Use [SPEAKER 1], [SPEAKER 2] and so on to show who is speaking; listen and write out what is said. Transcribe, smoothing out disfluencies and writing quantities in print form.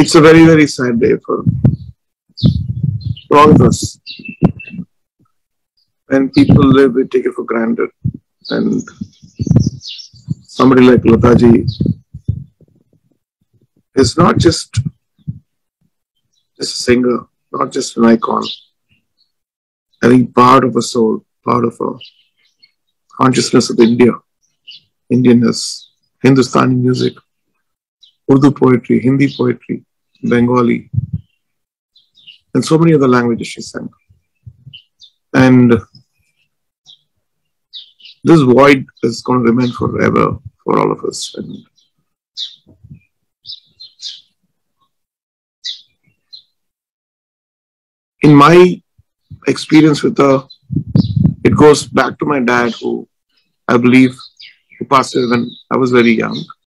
[SPEAKER 1] It's a very, very sad day for all of us. When people live, we take it for granted. And somebody like Lataji is not just a singer, not just an icon. I think part of a soul, part of a consciousness of India, Indianness, Hindustani music, Urdu poetry, Hindi poetry, Bengali, and so many other languages she sang. And this void is going to remain forever for all of us. And in my experience with her, it goes back to my dad, who I believe who passed away when I was very young.